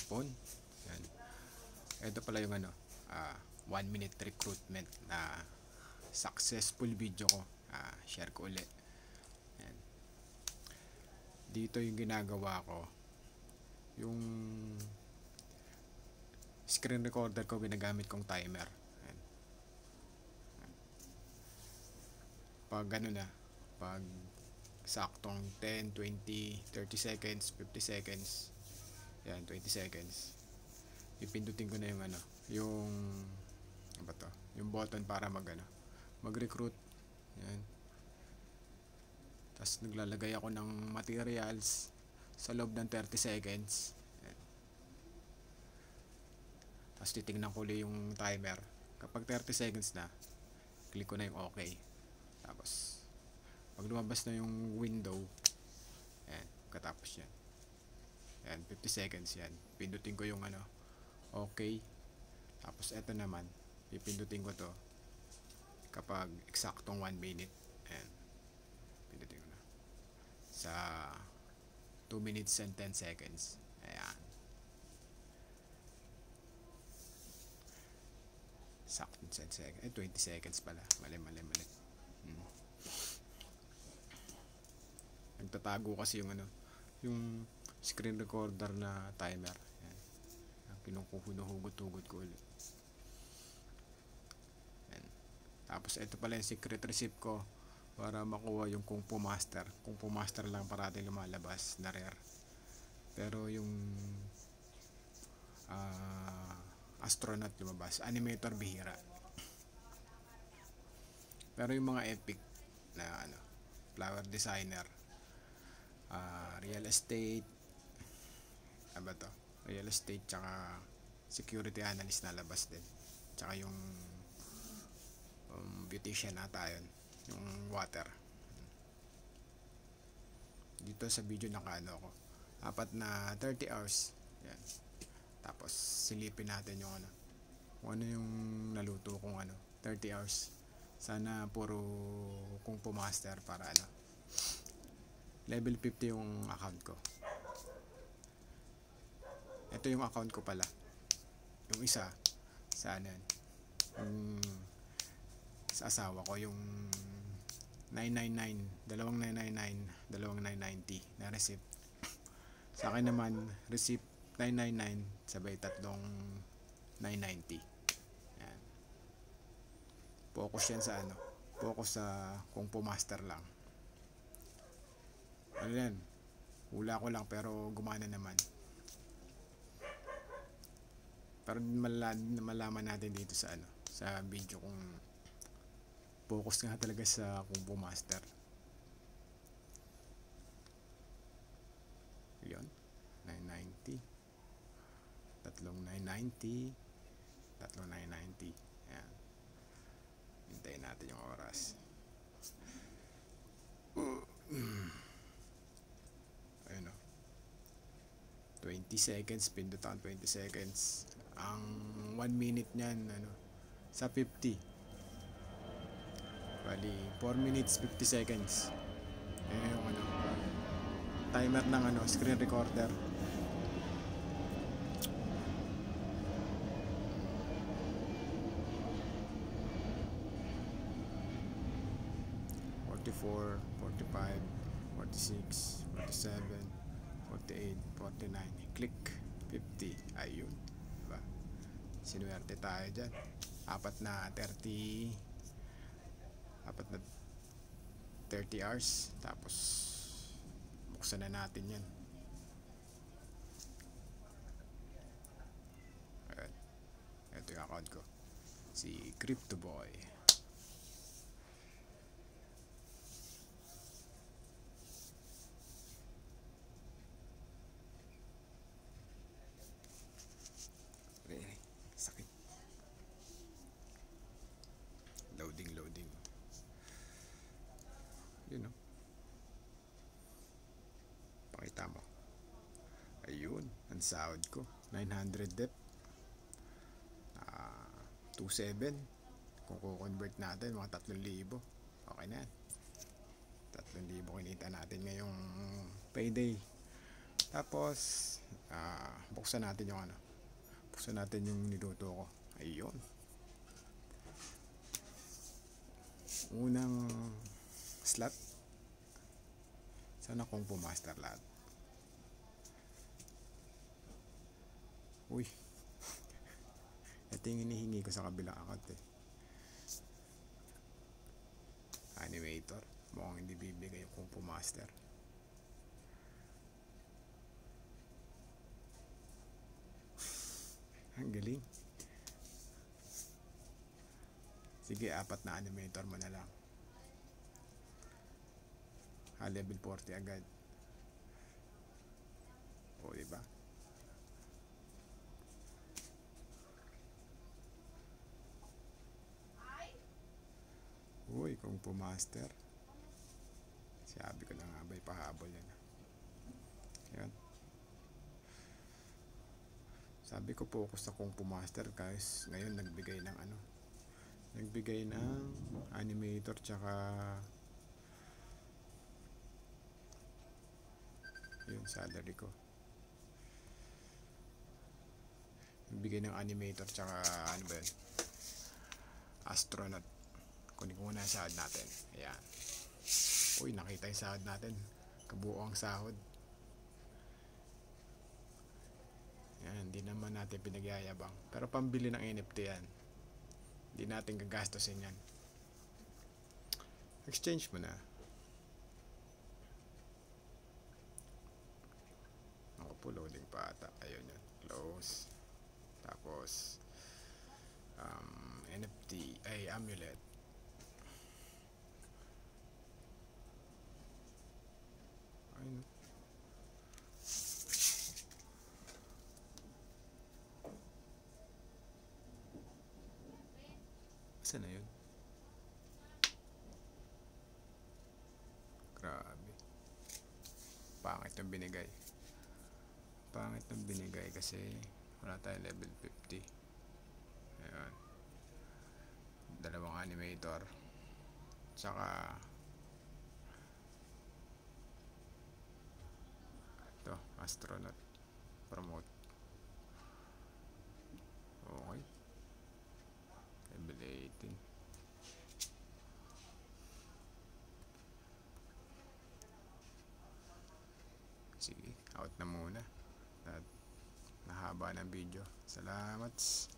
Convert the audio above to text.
cellphone. Yan. Ito pala yung 1 minute recruitment na successful video ko. Share ko ulit. Yan. Dito yung ginagawa ko, yung screen recorder ko, ginagamit kong timer. Yan. Pag pag saktong 10, 20, 30 seconds, 50 seconds, yan, 20 seconds, ipindutin ko na yung yung button para mag-recruit. Yan. Tapos naglalagay ako ng materials sa loob ng 30 seconds. Yan. Tapos titignan ko ulit yung timer. Kapag 30 seconds na, click ko na yung okay. Tapos pag lumabas na yung window, yan, katapos yan. Yan, 50 seconds yan. Pindutin ko yung okay. Tapos eto naman, pipindutin ko to kapag eksaktong 1 minute. Ayan, pindutin ko na sa 2 minutes and 10 seconds. Ayan, saktong 10 seconds, 20 seconds pala. Mali. Nagtatago kasi yung screen recorder na timer. Ayan, kinuhugot-hugot ko ulit. Tapos ito pala yung secret receipt ko para makuha yung Kung Fu Master. Kung Fu Master lang parating lumalabas na rare. Pero yung Astronaut lumabas. Animator bihira. Pero yung mga epic na flower designer, real estate, real estate tsaka security analyst na labas din. Tsaka yung beautician ata yun, yung water. Dito sa video ako, 4 na 30 hours. Yan. Tapos silipin natin yung kung yung naluto kong 30 hours. Sana puro Kung Fu Master para level 50 yung account ko. Ito yung account ko pala. Yung isa sa sa asawa ko, yung 999, dalawang 999, dalawang 990 na receipt. Sa akin naman, receipt 999 sabay tatlong 990. Yan. Focus yan sa focus sa Kung Fu Master lang. Yan, hula ko lang pero gumana naman. Pero malaman natin dito sa sa video kung focus nga talaga sa Kung Fu Master. Yun, 990, tatlong 990, tatlong 990. Yan, hintayin natin yung oras. Ayun 20 seconds, pindutan 20 seconds. Ang 1 minute niyan sa 50. Bali 4 minutes 50 seconds. Ayan yung timer ng screen recorder. (44, 45, 46, 47, 48, 49). Click 50. Ayun, diba? Sinuwerte tayo dyan. 4 na 30 hours. Tapos buksan na natin yan. Ayan. Ito yung account ko, si Crypto Boy. Sakit. Loading. Yun pakita mo. Ayun, ang sahod ko 900 dep, 27. Kung convert natin mga 3,000. Okay na yan, 3,000 kinita natin ngayong payday. Tapos Buksan natin yung ano. Buksan natin yung niluto ko. Ayun. Unang slot. Sana kung pumaster lahat. Uy. Ito yung hinihingi ko sa kabilang account eh. Animator. Mukhang hindi bibigay kung pumaster. Ang galing. Sige, 4 na animator mo na lang. Level 40 agad. O, diba? Uy, kung pumaster. Sabi ko na nga ba, ipahabol yan. Ayan. Sabi ko focus sa kung pumaster guys. Ngayon nagbigay ng ano. Nagbigay ng animator tsaka yung salary ko. Nagbigay ng animator tsaka ano ba yun? Astronaut. Kunin ko muna yung sahod natin. Ayan. Uy, nakita yung sahod natin. Kabuo ang sahod. Yan, hindi naman natin pinagyayabang. Pero pambili ng NFT yan. Hindi natin gagastosin yan. Exchange mo na. Ako po, loading pa ata. Ayun yun. Close. Tapos NFT ay amulet. Ayun. Saan na yun? Grabe. Pangit yung binigay. Pangit yung binigay kasi wala tayong level 50. Ayan. Dalawang animator. Tsaka ito, astronaut. Promote. Okay. Level 18. Sige, out na muna. At nahaba ng video. Salamat.